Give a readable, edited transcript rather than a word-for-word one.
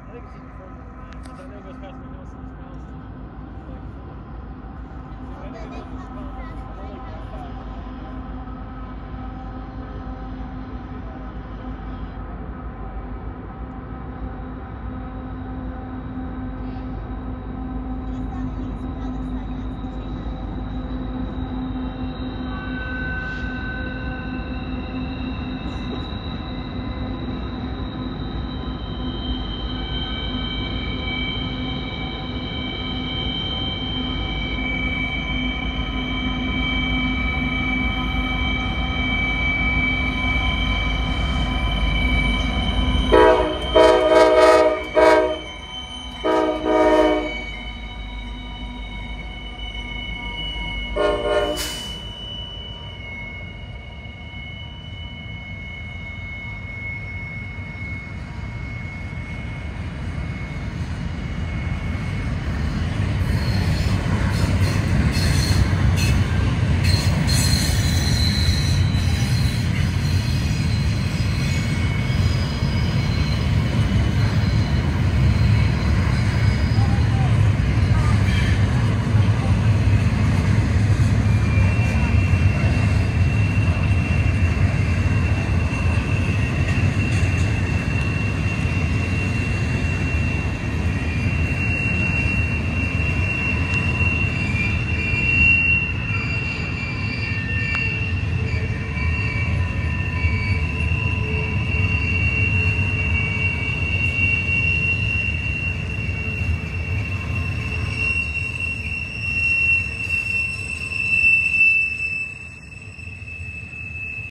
I think it's even further than that, because I know it goes past my house and it's bounced. Like, I think it goes